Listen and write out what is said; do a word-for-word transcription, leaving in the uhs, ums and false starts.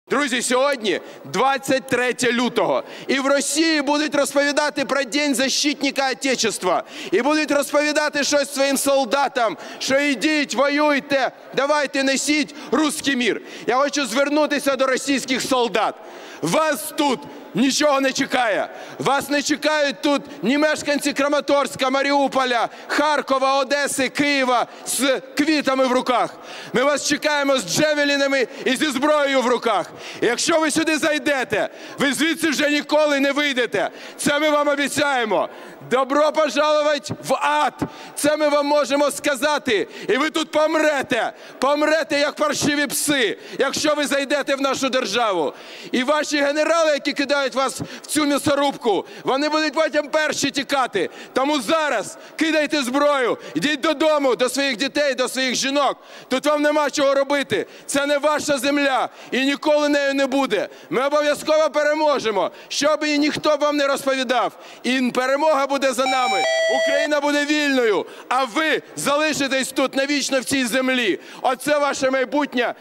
Друзі, сьогодні двадцять третє лютого. І в Росії будуть розповідати про День защитника Отечества. І будуть розповідати щось своїм солдатам, що ідіть, воюйте, давайте несіть русський мір. Я хочу звернутися до російських солдат. Вас тут нічого не чекає. Вас не чекають тут ні мешканці Краматорська, Маріуполя, Харкова, Одеси, Києва з квітами в руках. Ми вас чекаємо з джевелінами і зі зброєю в руках. І якщо ви сюди зайдете, ви звідси вже ніколи не вийдете. Це ми вам обіцяємо. Добро пожаловать в ад! Це ми вам можемо сказати. І ви тут помрете. Помрете, як паршиві пси, якщо ви зайдете в нашу державу. І ваші генерали, які кидають вас в цю м'ясорубку, вони будуть потім перші тікати. Тому зараз кидайте зброю, йдіть додому, до своїх дітей, до своїх жінок. Тут вам нема чого робити. Це не ваша земля і ніколи нею не буде. Ми обов'язково переможемо, що б і ніхто вам не розповідав. І перемога буде за нами. Україна буде вільною, а ви залишитесь тут навічно в цій землі. Оце ваше майбутнє.